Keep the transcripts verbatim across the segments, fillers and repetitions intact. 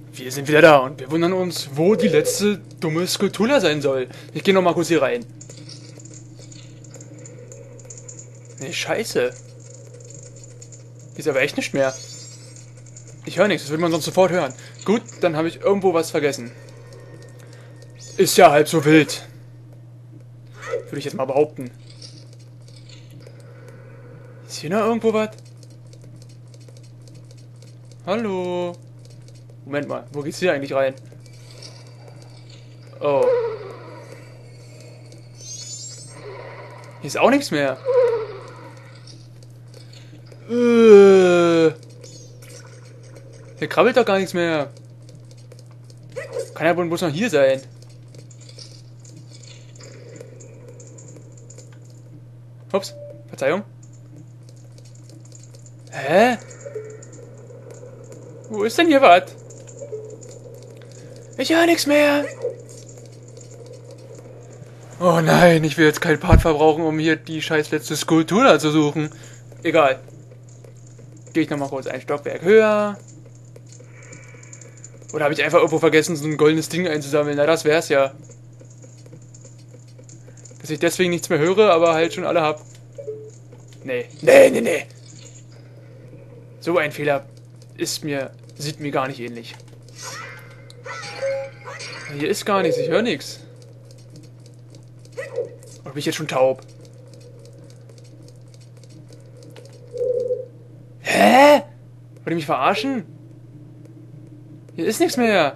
Wir sind wieder da und wir wundern uns, wo die letzte dumme Skulptur sein soll. Ich gehe noch mal kurz hier rein. Nee, scheiße. Hier ist aber echt nicht mehr. Ich höre nichts, das würde man sonst sofort hören. Gut, dann habe ich irgendwo was vergessen. Ist ja halb so wild. Würde ich jetzt mal behaupten. Ist hier noch irgendwo was? Hallo? Moment mal, wo geht's hier eigentlich rein? Oh. Hier ist auch nichts mehr. Äh. Hier krabbelt doch gar nichts mehr. Kann ja wohl bloß noch hier sein. Ups, Verzeihung. Hä? Wo ist denn hier was? Ich höre nichts mehr. Oh nein, ich will jetzt keinen Part verbrauchen, um hier die scheiß letzte Skulptur da zu suchen. Egal. Gehe ich nochmal kurz ein Stockwerk höher. Oder habe ich einfach irgendwo vergessen, so ein goldenes Ding einzusammeln? Na, das wär's ja. Dass ich deswegen nichts mehr höre, aber halt schon alle hab. Nee, nee, nee, nee. So ein Fehler ist mir, sieht mir gar nicht ähnlich. Hier ist gar nichts, ich höre nichts. Oder bin ich jetzt schon taub? Hä? Wollt ihr mich verarschen? Hier ist nichts mehr.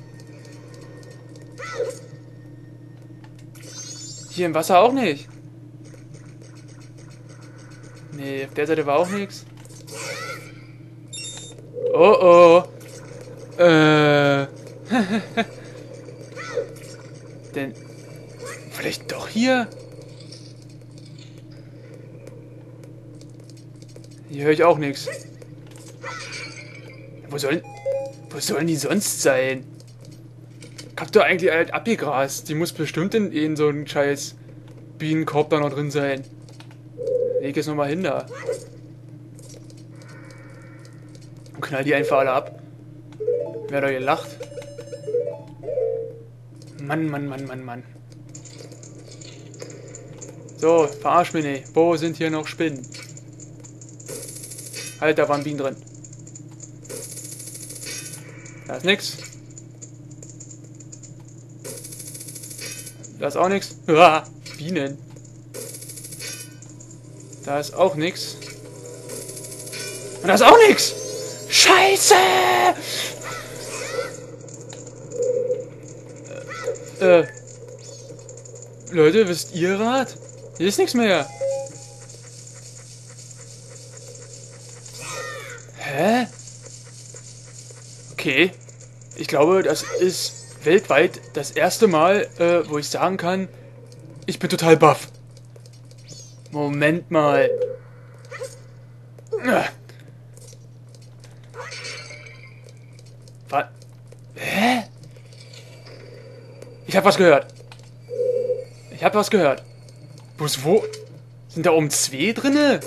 Hier im Wasser auch nicht. Nee, auf der Seite war auch nichts. Oh oh. Äh. Denn. Vielleicht doch hier? Hier höre ich auch nichts. Wo sollen. Wo sollen die sonst sein? Ich hab doch eigentlich halt abgegrast. Die muss bestimmt in, in so einem scheiß Bienenkorb da noch drin sein. Leg jetzt nochmal hin da. Und knall die einfach alle ab. Wer da gelacht? Mann, Mann, Mann, Mann, Mann. So, verarsch mich nicht. Wo sind hier noch Spinnen? Halt, da waren Bienen drin. Da ist nix. Da ist auch nix. Uah, Bienen. Da ist auch nix. Und da ist auch nix. Scheiße! Äh, äh. Leute, wisst ihr was? Hier ist nichts mehr. Hä? Okay. Ich glaube, das ist weltweit das erste Mal, äh, wo ich sagen kann, ich bin total baff. Moment mal. Was? Hä? Ich hab was gehört. Ich hab was gehört. Bloß wo? Sind da oben zwei drinne?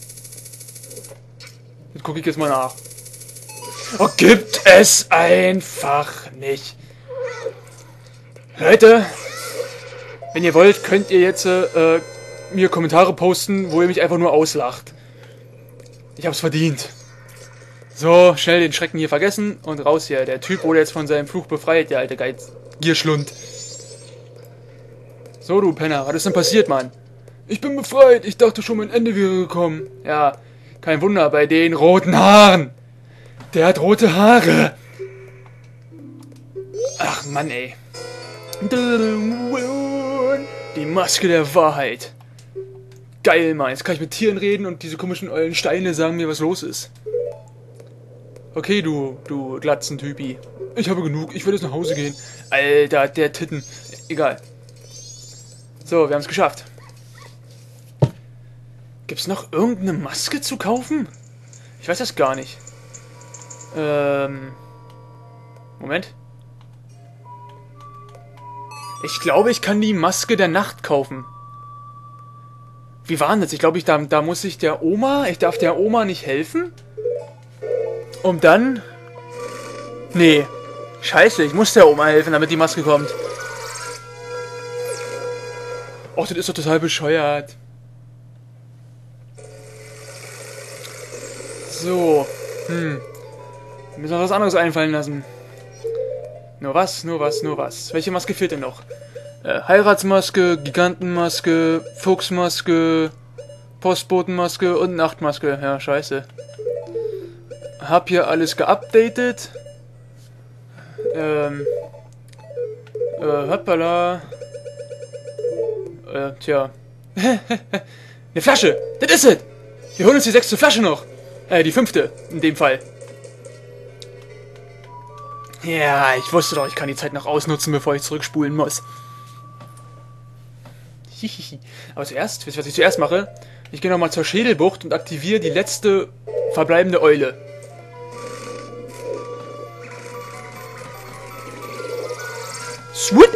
Jetzt gucke ich jetzt mal nach. Oh, gibt es einfach nicht. Leute, wenn ihr wollt, könnt ihr jetzt äh, mir Kommentare posten, wo ihr mich einfach nur auslacht. Ich hab's verdient. So, schnell den Schrecken hier vergessen und raus hier. Der Typ wurde jetzt von seinem Fluch befreit, der alte Geiz. Gierschlund. So, du Penner, was ist denn passiert, Mann? Ich bin befreit. Ich dachte schon, mein Ende wäre gekommen. Ja, kein Wunder bei den roten Haaren. Der hat rote Haare. Ach, Mann, ey. Die Maske der Wahrheit. Geil, Mann. Jetzt kann ich mit Tieren reden und diese komischen ollen Steine sagen mir, was los ist. Okay, du, du Glatzentypi. Ich habe genug. Ich will jetzt nach Hause gehen. Alter, der Titten. Egal. So, wir haben es geschafft. Gibt's noch irgendeine Maske zu kaufen? Ich weiß das gar nicht. Ähm... Moment. Ich glaube, ich kann die Maske der Nacht kaufen. Wie war denn das? Ich glaube, ich, da, da muss ich der Oma... Ich darf der Oma nicht helfen? Um dann... Nee. Scheiße, ich muss der Oma helfen, damit die Maske kommt. Och, das ist doch total bescheuert. So. Hm. Wir müssen noch was anderes einfallen lassen. Nur was, nur was, nur was. Welche Maske fehlt denn noch? Äh, Heiratsmaske, Gigantenmaske, Fuchsmaske, Postbotenmaske und Nachtmaske. Ja, scheiße. Hab hier alles geupdatet. Ähm. Äh, hoppala. Äh, tja. Eine Flasche! Das ist es! Wir holen uns die sechste Flasche noch! Äh, die fünfte, in dem Fall. Ja, ich wusste doch, ich kann die Zeit noch ausnutzen, bevor ich zurückspulen muss. Hihihi. Aber zuerst, wisst ihr, was ich zuerst mache? Ich gehe nochmal zur Schädelbucht und aktiviere die letzte verbleibende Eule. Sweet!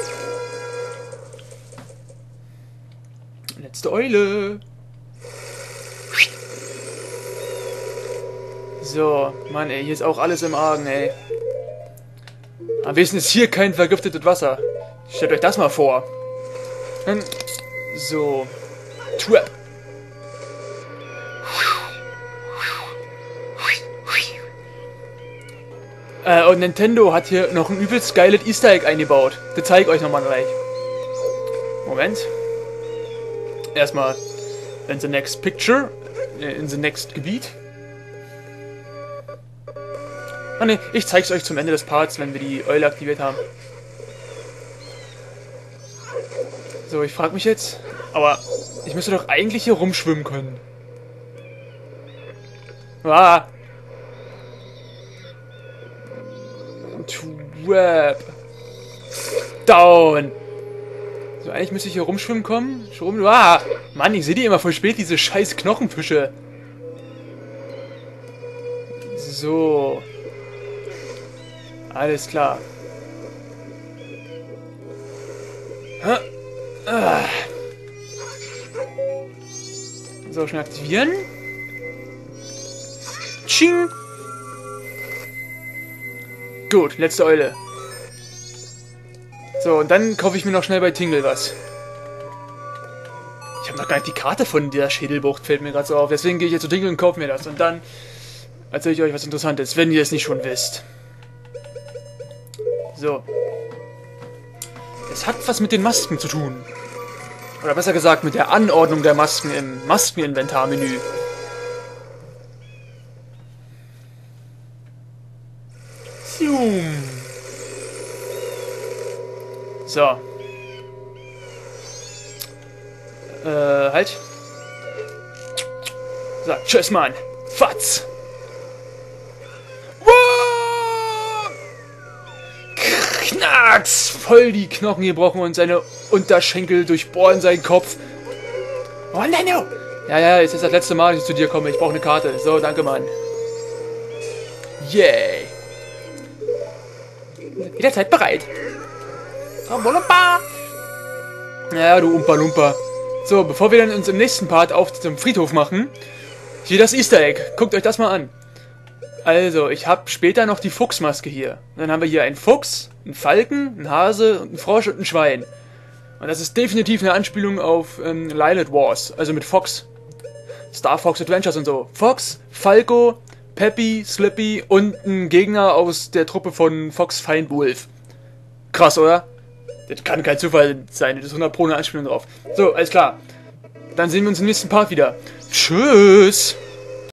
Letzte Eule. So, Mann, ey, hier ist auch alles im Argen, ey. Am besten ist hier kein vergiftetes Wasser. Stellt euch das mal vor. So. Trap. Äh, und Nintendo hat hier noch ein übelst geiles Easter Egg eingebaut. Das zeige ich euch nochmal gleich. Moment. Erstmal in the next picture. In the next Gebiet. Ah ne, ich zeig's euch zum Ende des Parts, wenn wir die Eule aktiviert haben. So, ich frage mich jetzt, aber ich müsste doch eigentlich hier rumschwimmen können. Ah! Trap! Down! So, eigentlich müsste ich hier rumschwimmen kommen. Schon, ah! Mann, ich sehe die immer voll spät, diese scheiß Knochenfische. So. Alles klar. Ah. So, schnell aktivieren. Tsching. Gut, letzte Eule. So, und dann kaufe ich mir noch schnell bei Tingle was. Ich habe noch gar nicht die Karte von der Schädelbucht, fällt mir gerade so auf. Deswegen gehe ich jetzt zu Tingle und kaufe mir das. Und dann erzähle ich euch was Interessantes, wenn ihr es nicht schon wisst. So. Es hat was mit den Masken zu tun. Oder besser gesagt, mit der Anordnung der Masken im Maskeninventarmenü. So. Äh, halt. So, tschüss, Mann. Fatz. Knacks! Voll die Knochen gebrochen und seine Unterschenkel durchbohren seinen Kopf. Oh nein, no. Ja, ja, jetzt ist das letzte Mal, dass ich zu dir komme. Ich brauche eine Karte. So, danke, Mann. Yay. Jederzeit bereit. Ja, du Umpa Lumpa. So, bevor wir dann uns im nächsten Part auf dem Friedhof machen, hier das Easter Egg. Guckt euch das mal an. Also, ich habe später noch die Fuchsmaske hier. Dann haben wir hier einen Fuchs, einen Falken, einen Hase, einen Frosch und ein Schwein. Und das ist definitiv eine Anspielung auf ähm, Lilith Wars, also mit Fox. Star Fox Adventures und so. Fox, Falco, Peppy, Slippy und ein Gegner aus der Truppe von Fox Feindwolf. Krass, oder? Das kann kein Zufall sein, das ist hundert Pro eine Anspielung drauf. So, alles klar. Dann sehen wir uns im nächsten Part wieder. Tschüss!